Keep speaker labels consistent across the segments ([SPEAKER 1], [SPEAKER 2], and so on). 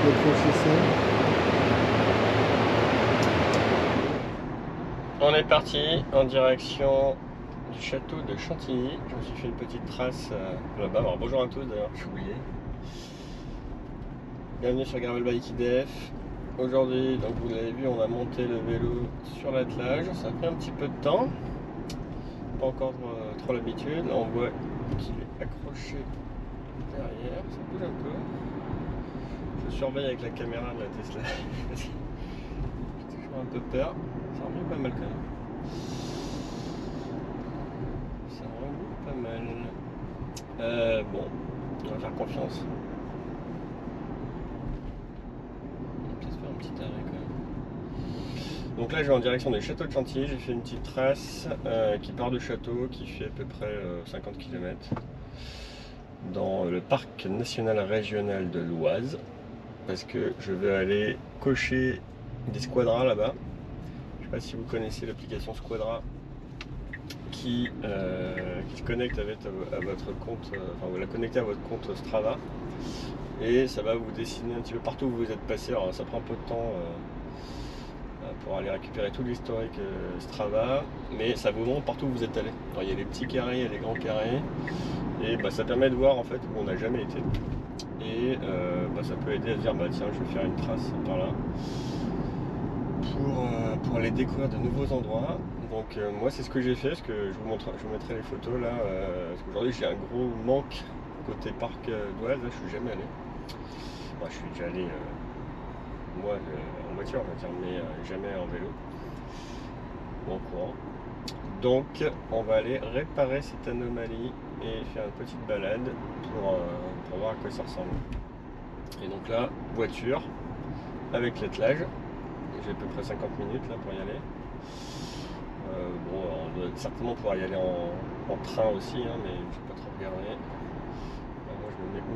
[SPEAKER 1] décrocher ça.
[SPEAKER 2] On est parti en direction du château de Chantilly. Je me suis fait une petite trace là-bas. Alors, bonjour à tous d'ailleurs, j'ai oublié. Bienvenue sur Gravel Bike IDF. Aujourd'hui, donc vous l'avez vu, on a monté le vélo sur l'attelage. Ça a pris un petit peu de temps. Pas encore trop l'habitude. Là, on voit qu'il est accroché derrière. Ça bouge un peu. Je surveille avec la caméra de la Tesla. J'ai toujours un peu peur. Ça remue pas mal quand même. Ça remue pas mal. Bon, on va faire confiance. On va peut-être faire un petit arrêt quand même. Donc là, je vais en direction du château de Chantilly. J'ai fait une petite trace qui part du château, qui fait à peu près 50 km dans le parc national régional de l'Oise, parce que je vais aller cocher des squadras là-bas. Je ne sais pas si vous connaissez l'application Squadra qui se connecte avec à votre compte, enfin vous la connectez à votre compte Strava et ça va vous dessiner un petit peu partout où vous êtes passé. Alors ça prend un peu de temps pour aller récupérer tout l'historique Strava, mais ça vous montre partout où vous êtes allé. Alors, il y a les petits carrés, il y a les grands carrés, et ça permet de voir en fait où on n'a jamais été. Et ça peut aider à se dire tiens, je vais faire une trace par là pour aller découvrir de nouveaux endroits. Donc moi c'est ce que j'ai fait, parce que je vous mettrai les photos là, parce qu'aujourd'hui j'ai un gros manque côté parc d'Oise. Là je suis jamais allé. Moi je suis déjà allé en voiture on va dire, mais jamais en vélo ou en courant. Donc on va aller réparer cette anomalie et faire une petite balade pour voir à quoi ça ressemble. Et donc là, voiture avec l'attelage. J'ai à peu près 50 minutes là pour y aller. On doit certainement pouvoir y aller en train aussi, hein, mais je ne vais pas trop regarder. Moi je me mets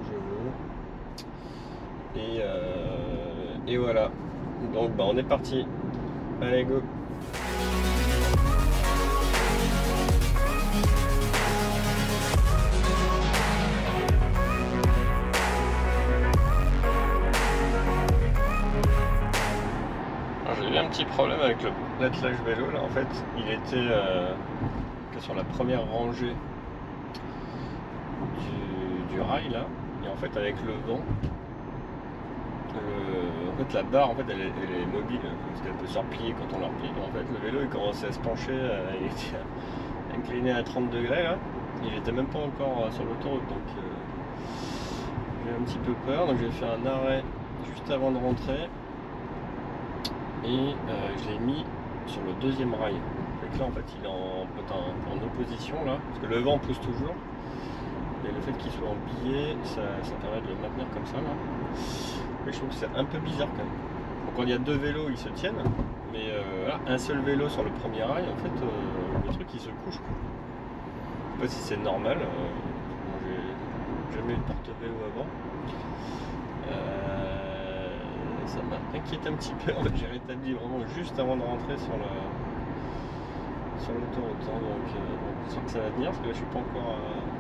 [SPEAKER 2] où je veux. Et voilà. Donc on est parti. Allez go. J'ai eu un petit problème avec l'attelage vélo là, en fait il était que sur la première rangée du rail là, et en fait avec le vent en fait la barre en fait elle est mobile parce qu'elle peut se replier quand on la replie. En fait le vélo il commençait à se pencher, il était incliné à 30 degrés là, il était même pas encore sur l'autoroute, donc j'ai un petit peu peur. Donc j'ai fait un arrêt juste avant de rentrer et je l'ai mis sur le deuxième rail. Donc là en fait il est en opposition là, parce que le vent pousse toujours, et le fait qu'il soit en biais ça permet de le maintenir comme ça là. Mais je trouve que c'est un peu bizarre quand même. Donc quand il y a deux vélos ils se tiennent, mais là un seul vélo sur le premier rail, en fait le truc il se couche quoi. Je sais pas si c'est normal, j'ai jamais eu de porte-vélo avant. Ça m'a inquiété un petit peu. En fait, j'ai rétabli vraiment juste avant de rentrer sur l'autoroute. Donc je sens que ça va venir, parce que là je suis pas encore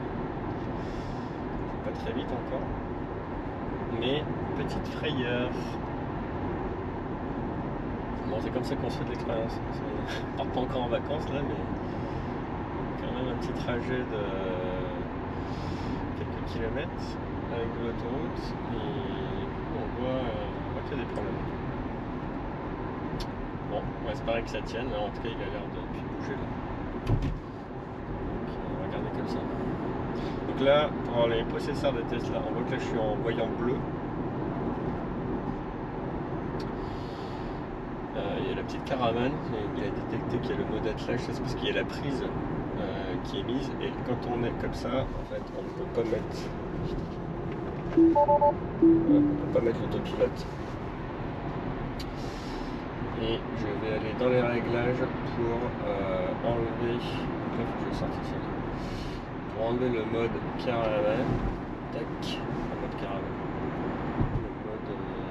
[SPEAKER 2] pas très vite encore. Mais petite frayeur. Bon, c'est comme ça qu'on se fait de l'expérience. On part pas encore en vacances là, mais quand même un petit trajet de quelques kilomètres avec de l'autoroute, et on voit qu'il y a des problèmes. Bon, on va espérer que ça tienne, mais en tout cas il a l'air de plus bouger là. Donc on va regarder comme ça. Donc là, pour les possesseurs de Tesla, on voit que là je suis en voyant bleu. Il y a la petite caravane, il a détecté qu'il y a le mode attelage, c'est parce qu'il y a la prise qui est mise, et quand on est comme ça, en fait, on ne peut pas mettre l'autopilote. Et je vais aller dans les réglages pour enlever, là il faut que je sorte ici, pour enlever le mode caravane. Tac, le mode caravane. Le mode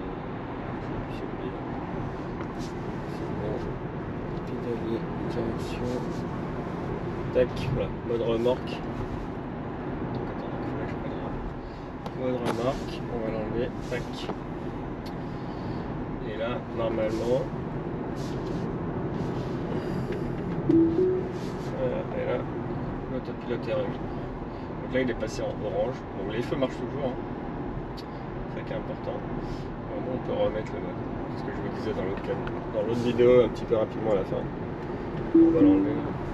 [SPEAKER 2] c'est bon, pédalier, direction. Tac, voilà, mode remorque. Donc attends, il faut que je prenne mode remorque, on va l'enlever, tac. là, normalement. Et là, l'autopilote est remis. Donc là, il est passé en orange. Donc les feux marchent toujours. Hein. C'est ça qui est important. Vraiment, on peut remettre le mode. C'est ce que je vous disais dans l'autre vidéo, un petit peu rapidement à la fin. On va l'enlever.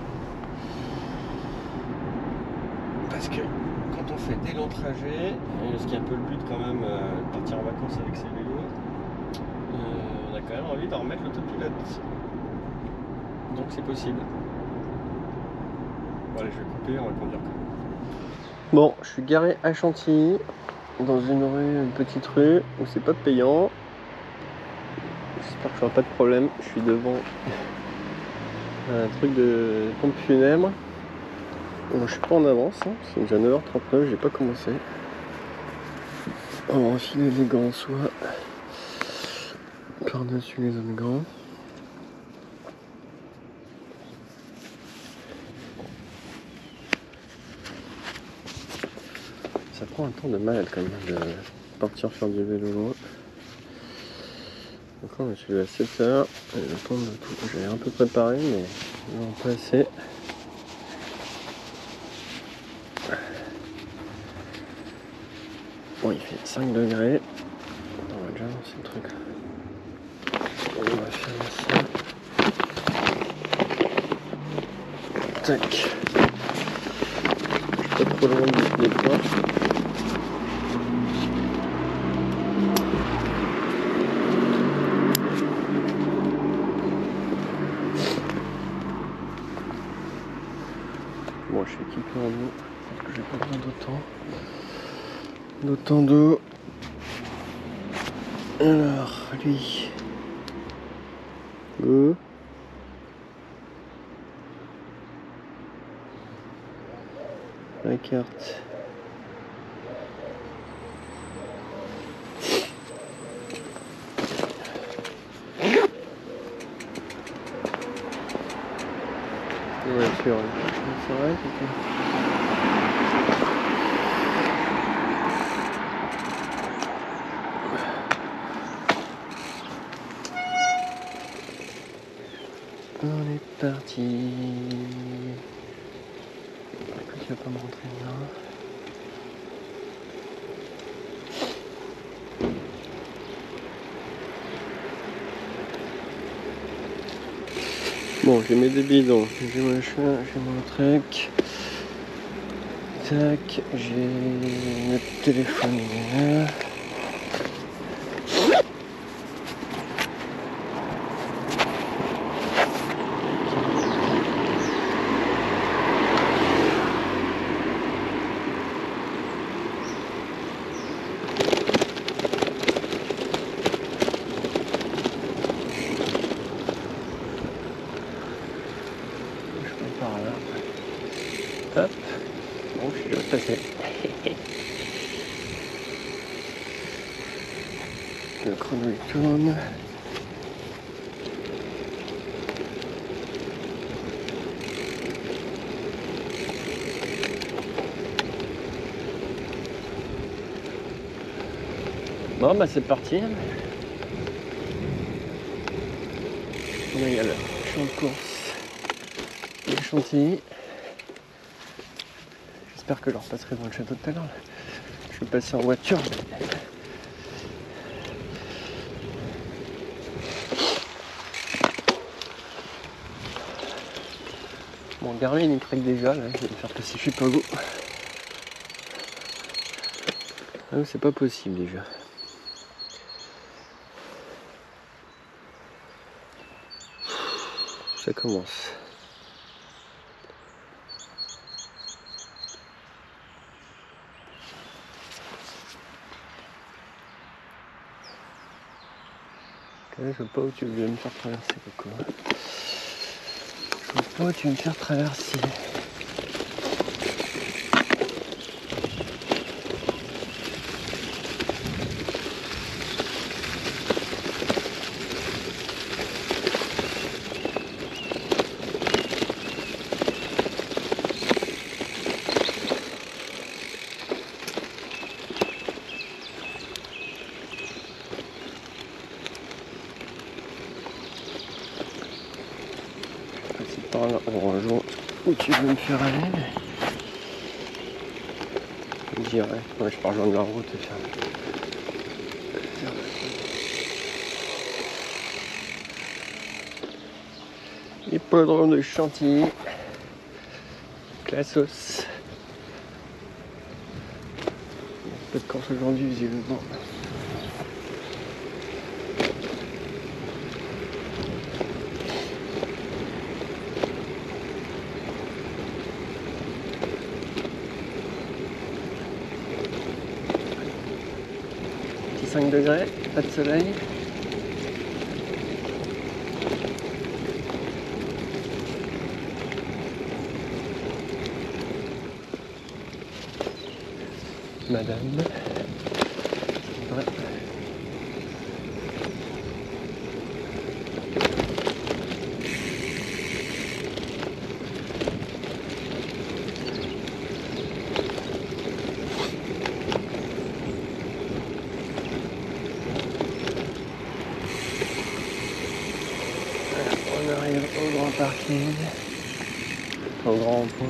[SPEAKER 2] Parce que quand on fait des longs trajets, et ce qui est un peu le but quand même de partir en vacances avec ses vélos, on a quand même envie d'en remettre l'autopilote. Donc c'est possible. Bon allez, je vais couper, on va conduire quand même. Bon, je suis garé à Chantilly, dans une petite rue où c'est pas payant. J'espère que j'aurai pas de problème. Je suis devant un truc de pompe funèbre. Bon, je suis pas en avance, hein. C'est déjà 9h39, j'ai pas commencé. On va enfiler les gants soit par-dessus les autres gants. Ça prend un temps de malade quand même de partir faire du vélo loin. Donc là, je me suis levé à 7h. Et le temps de tout, j'ai un peu préparé, mais non pas assez. Bon, il fait 5 degrés. On va déjà lancer le truc. On va faire ça. Tac. Pas trop loin des portes. Bon, je suis équipé en eau, parce que j'ai pas besoin d'autant d'eau. Alors, lui. Go. La carte. Voiture, c'est vrai, c'est on est parti. Écoute, il va pas me rentrer dedans. Bon, j'ai mes bidons, j'ai machin, j'ai mon truc. Tac, j'ai le téléphone là. Hop, bon, je suis déjà passé. Le chrono il tourne. Bon bah c'est parti. On y a le champ de course de Chantilly. J'espère que je repasserai dans le château tout à l'heure. Je vais passer en voiture. Mon Garmin il craque déjà, là. Je vais me faire passer je sais pas où. Ah, c'est pas possible déjà. Ça commence. Je sais pas où tu veux me faire traverser, Coco. Je sais pas où tu veux me faire traverser. par là, on rejoint où tu veux me faire aller. Je dirais, ouais, je pars rejoindre la route et faire. Hippodrome de Chantilly, Classos. Peu de course aujourd'hui visiblement. Petit 5 degrés, pas de soleil. Madame. Ouais. On arrive au grand parking, au grand point.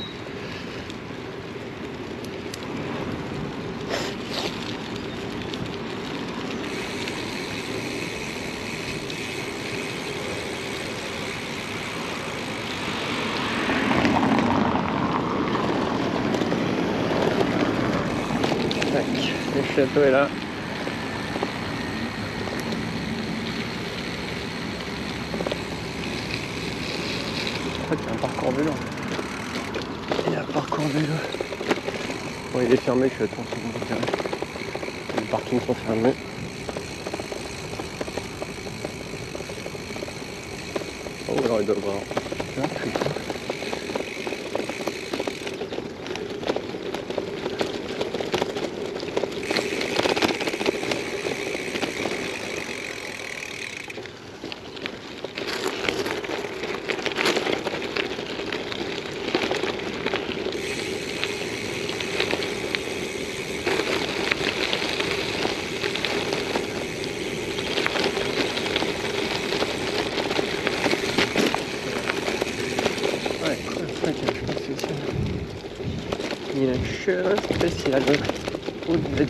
[SPEAKER 2] Le château est là. En fait, il y a un parcours vélo. Il y a un parcours vélo. Bon, il est fermé le château, c'est bon. Les parkings sont fermés. Oh, alors il doit y avoir un truc. Il y a un chemin spécial au de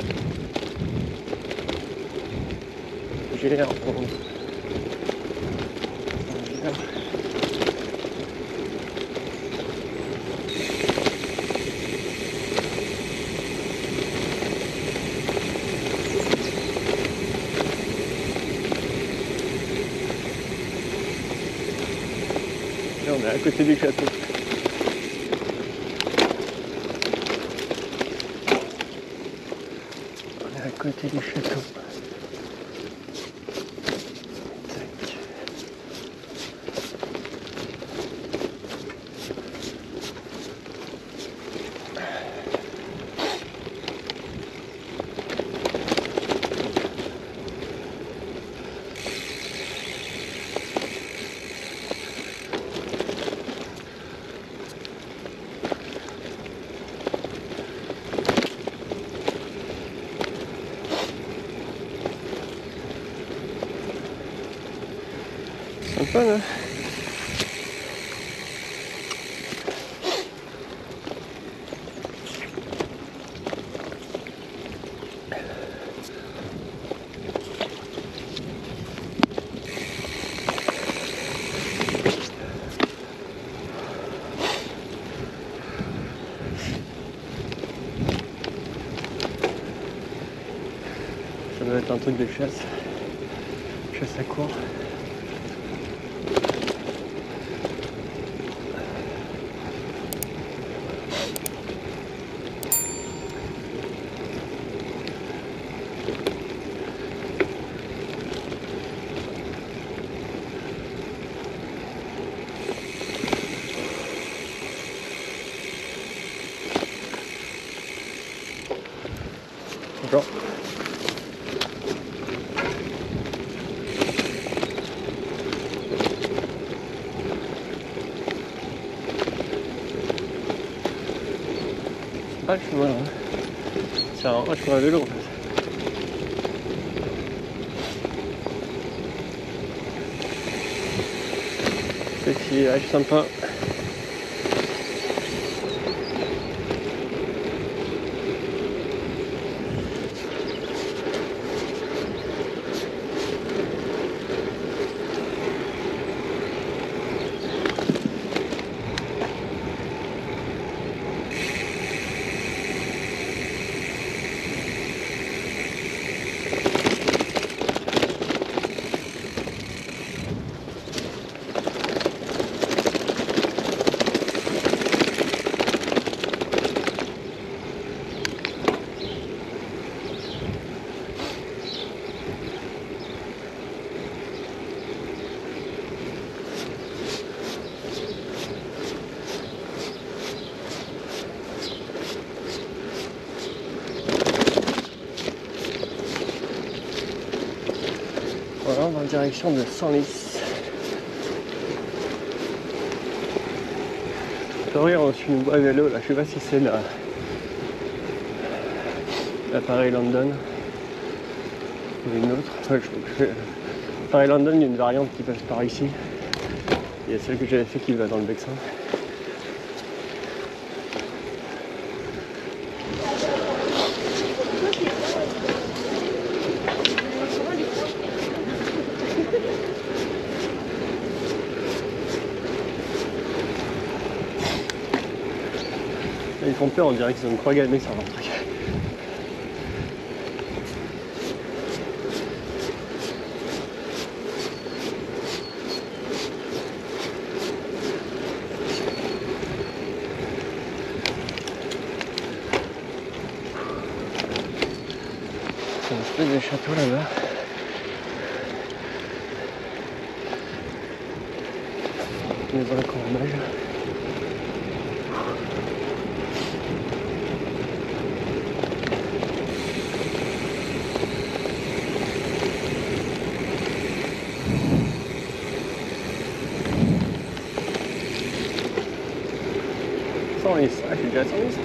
[SPEAKER 2] j'ai l'air là, on est à côté du château. À côté du château. Tac. Sympa là. Ça doit être un truc de chasse à court. Bonjour. C'est pas le chemin là. C'est un chemin à vélo en fait. petit village sympa. Voilà, on va en direction de Senlis. Derrière, on suit une voie vélo, là, je sais pas si c'est la Paris London ou une autre. Paris London, il y a une variante qui passe par ici. Il y a celle que j'avais fait qui va dans le Vexin. Ils font peur, on dirait qu'ils ont une croix gammée sur leur truc. C'est une espèce de château là-bas. Maison à Corbeil. Senlis, ah, je suis déjà à Senlis.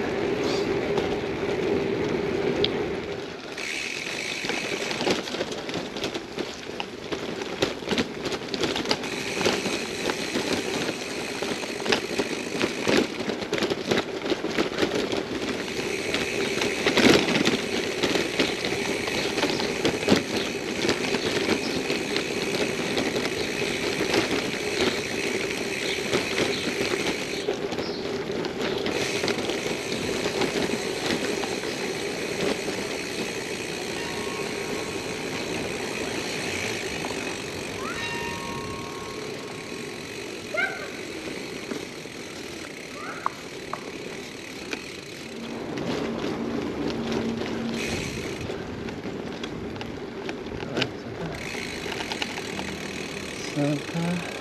[SPEAKER 2] Sympa.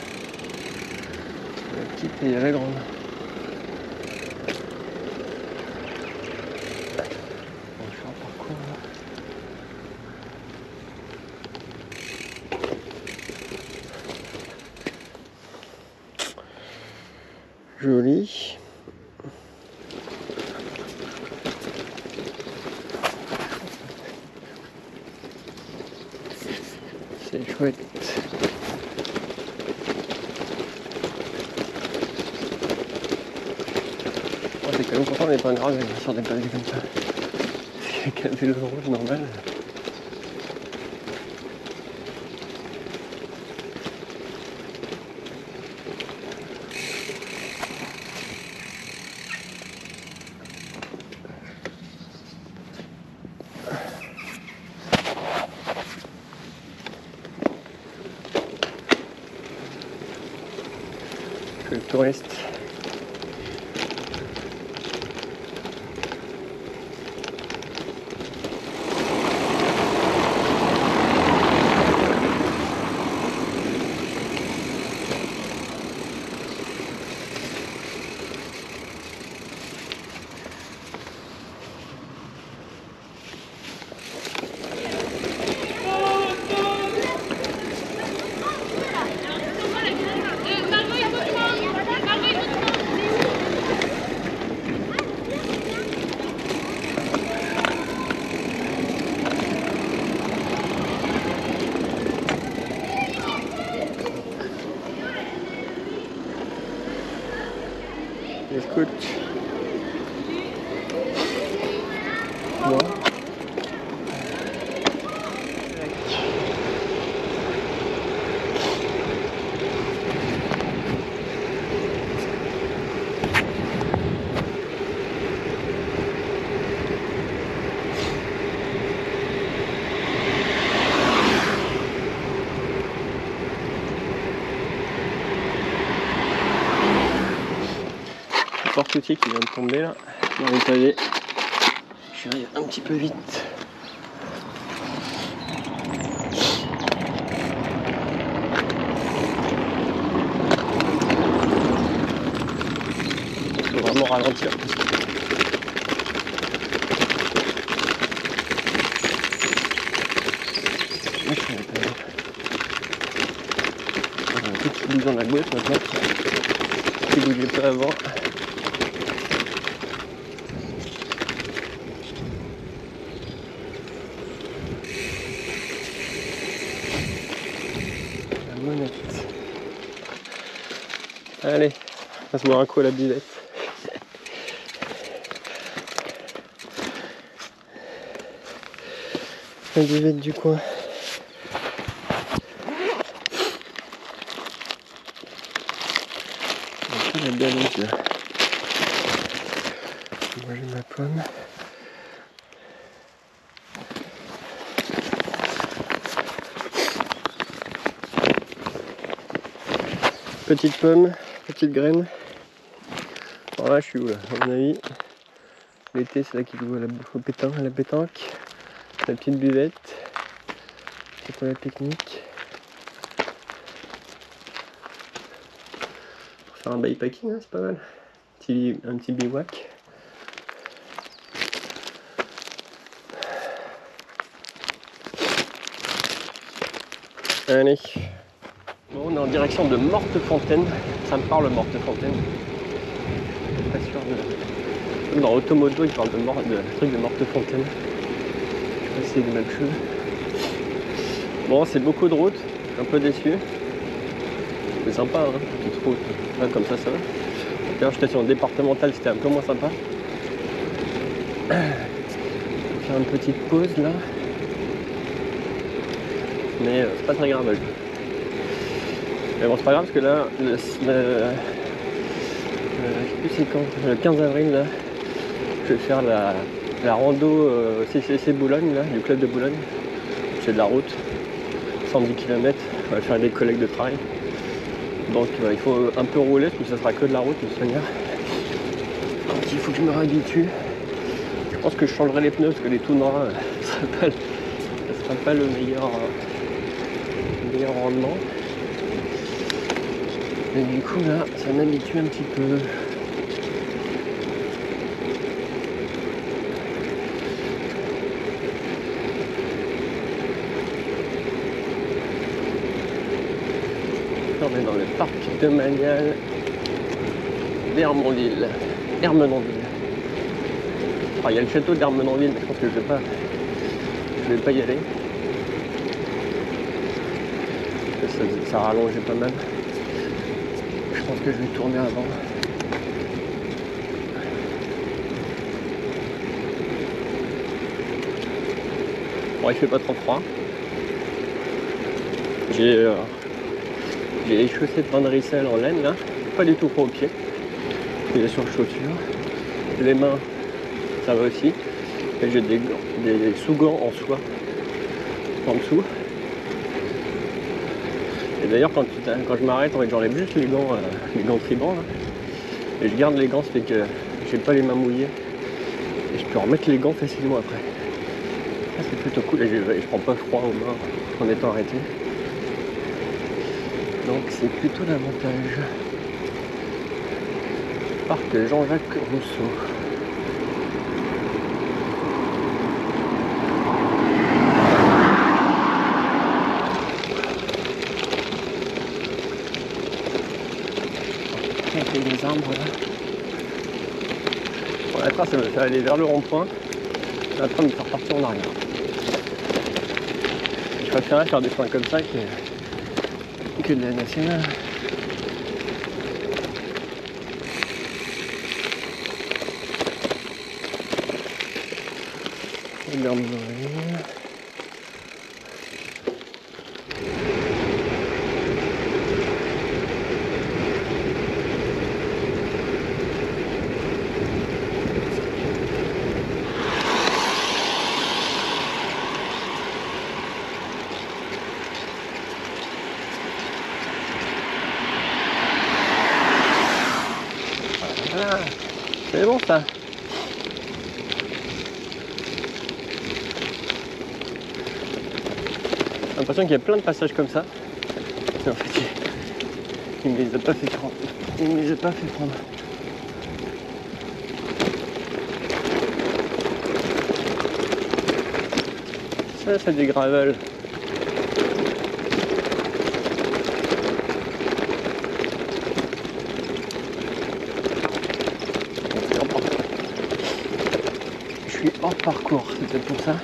[SPEAKER 2] La petite et il y a la grande. Bon, je fais un parcours là. Joli. C'est chouette. C'est quand même content d'être pas grave sur des pavés comme ça. C'est qu'un vélo rouge normal. Que le touriste. Écoute. Moi. Porte-routier qui vient de tomber là, dans le pavé. Je vais un petit peu vite. Il faut vraiment ralentir. Un petit bout dans la boîte maintenant. Qui bougeait pas avant. Allez, on va se boire un coup à la buvette. La buvette du coin. Elle est bien mise là. Je vais manger ma pomme. Petite pomme, petite graine. Alors là je suis où là, à mon avis. L'été c'est là qu'il joue à la pétanque. La petite buvette. C'est pour la pique-nique. Pour faire un bikepacking, hein, c'est pas mal. Un petit bivouac. Allez. Bon, on est en direction de Mortefontaine. Ça me parle Mortefontaine. Je suis pas sûr de... Dans Automoto, ils parlent de truc de Mortefontaine. Je sais pas si c'est les mêmes choses. Bon, c'est beaucoup de routes. Je suis un peu déçu. C'est sympa, hein, petite route. Là, comme ça va. D'ailleurs, station départementale, c'était un peu moins sympa. Je vais faire une petite pause là. Mais c'est pas très grave. Mais bon, c'est pas grave parce que là, je sais plus c'est quand, le 15 avril, là, je vais faire la rando CCC Boulogne, là, du club de Boulogne. C'est de la route, 110 km, on va faire des collègues de travail. Donc il faut un peu rouler parce que ça sera que de la route de toute manière. Donc il faut que je me réhabitue. Je pense que je changerai les pneus parce que les tout noirs, ça sera pas le meilleur rendement. Et du coup là, ça m'habitue un petit peu. On est dans le parc domanial d'Hermenonville. Alors, il y a le château d'Hermenonville, mais je pense que je vais pas y aller. Ça rallongeait pas mal. Je pense que je vais tourner avant. Bon, il fait pas trop froid. J'ai les chaussettes Van Rissel en laine là, pas du tout froid aux pieds. J'ai les surchaussures. Les mains, ça va aussi. Et j'ai des sous-gants en soie en dessous. Et d'ailleurs quand je m'arrête, j'enlève juste les gants tribans là. Et je garde les gants, ça fait que j'ai pas les mains mouillées. Et je peux remettre les gants facilement après. Ça c'est plutôt cool et je prends pas froid aux mains en étant arrêté. Donc c'est plutôt l'avantage. Parc Jean-Jacques Rousseau. Il y a des arbres là. Bon, la trace elle me fait aller vers le rond-point. Elle est en train de me faire partir en arrière. Je préférerais faire des chemins comme ça que de la nationale. gendarmerie. Voilà, c'est bon ça. J'ai l'impression qu'il y a plein de passages comme ça. Mais en fait, il ne me les a pas fait prendre. Il ne me les a pas fait prendre. Ça, c'est du gravel. Je suis hors parcours, c'est peut-être pour ça.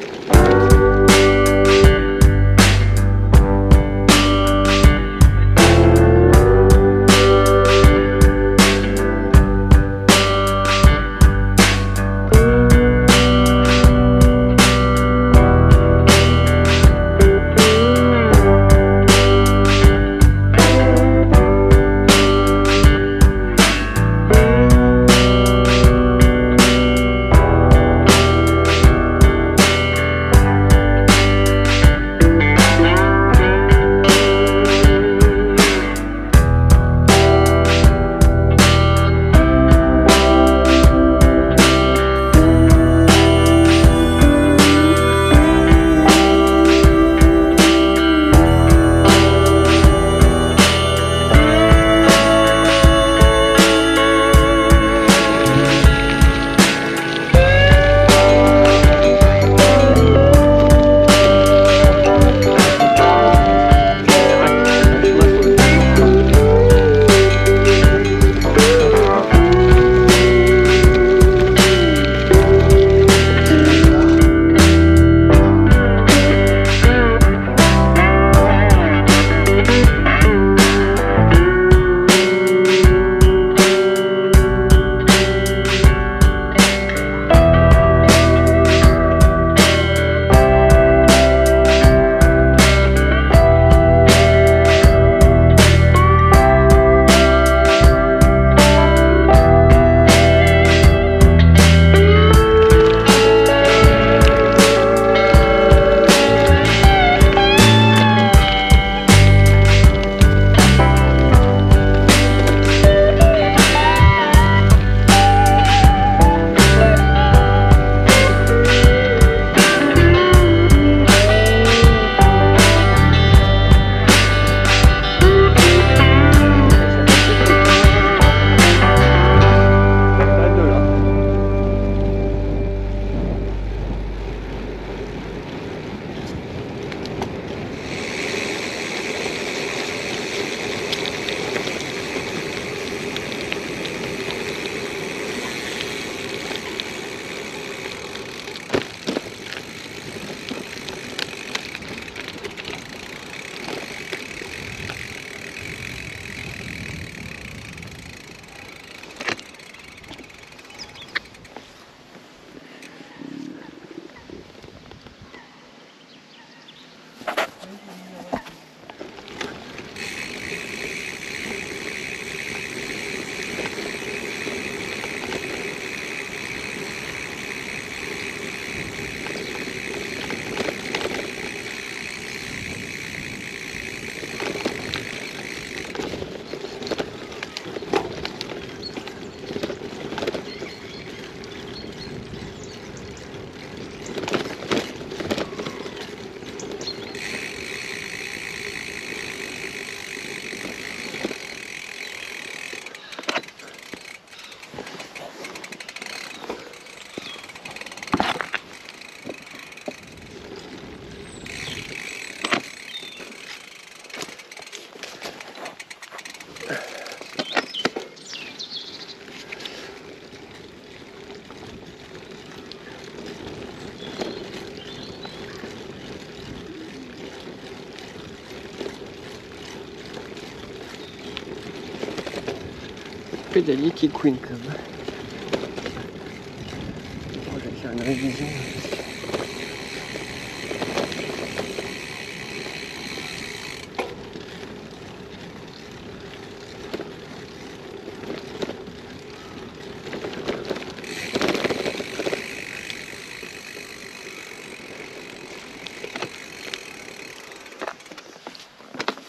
[SPEAKER 2] Pédalier qui est Queen Club. Je vais faire une révision.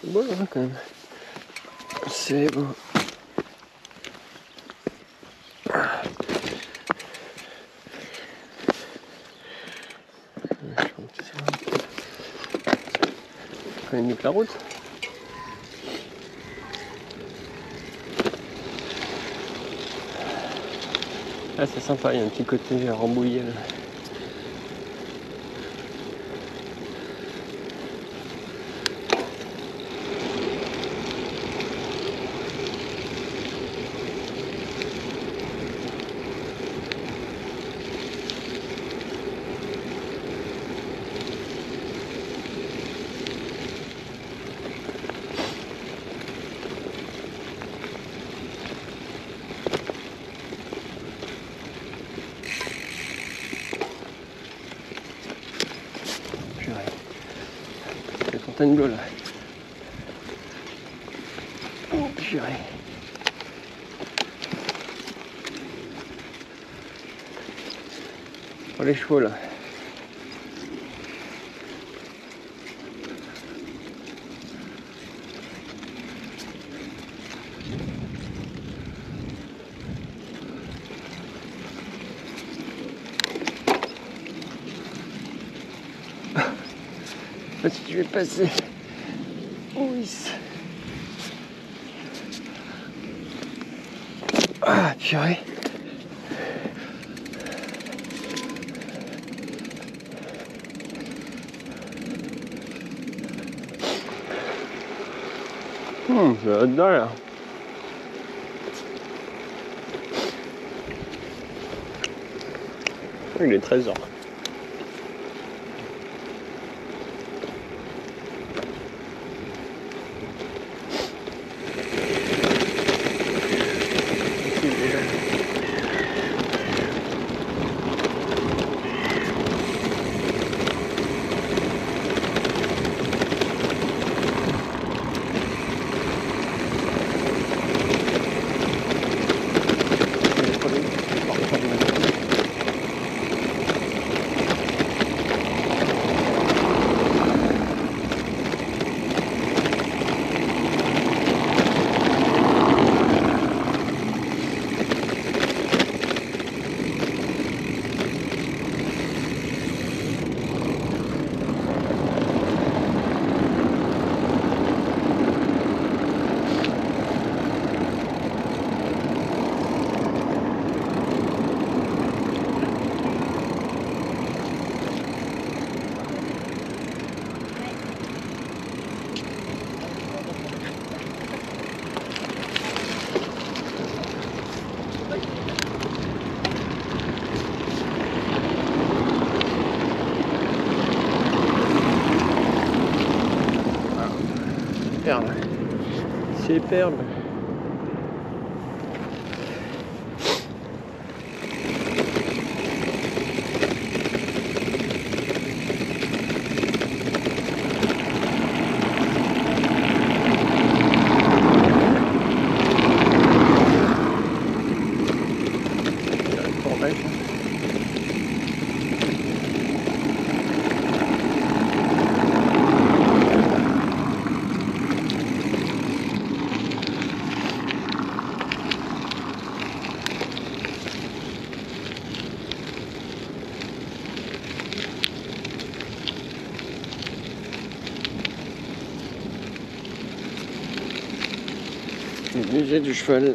[SPEAKER 2] C'est beau là quand même. C'est beau. Quand même mieux que la route. Ah, c'est sympa, il y a un petit côté rambouillet là. C'est Fontainebleau là. Oh purée. Oh les chevaux là. Si tu veux passer. Oui. Ah purée. C'est là-dedans là. Il est 13h. Superbe. Superbe. Le musée du cheval.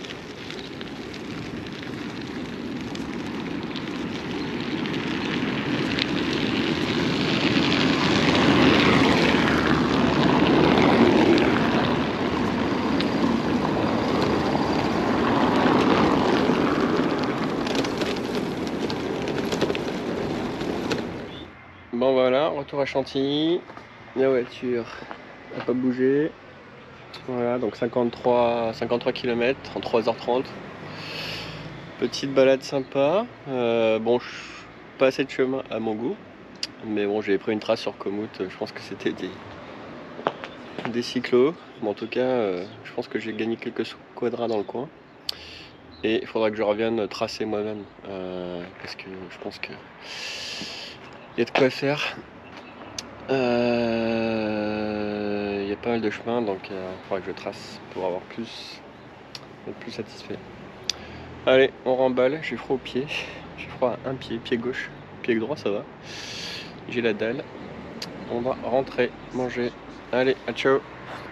[SPEAKER 2] Bon voilà, retour à Chantilly. La voiture n'a pas bougé. Voilà, donc 53 km en 3h30. Petite balade sympa. Bon, pas assez de chemin à mon goût. Mais bon, j'ai pris une trace sur Komoot. Je pense que c'était des cyclos. Mais en tout cas, je pense que j'ai gagné quelques quadras dans le coin. Et il faudra que je revienne tracer moi-même. Parce que je pense que il y a de quoi faire. Il y a a pas mal de chemin, donc il faudra que je trace pour être plus satisfait. Allez, on remballe, j'ai froid aux pieds, j'ai froid à un pied, pied gauche, pied droit ça va. J'ai la dalle, on va rentrer, manger. Allez, à ciao.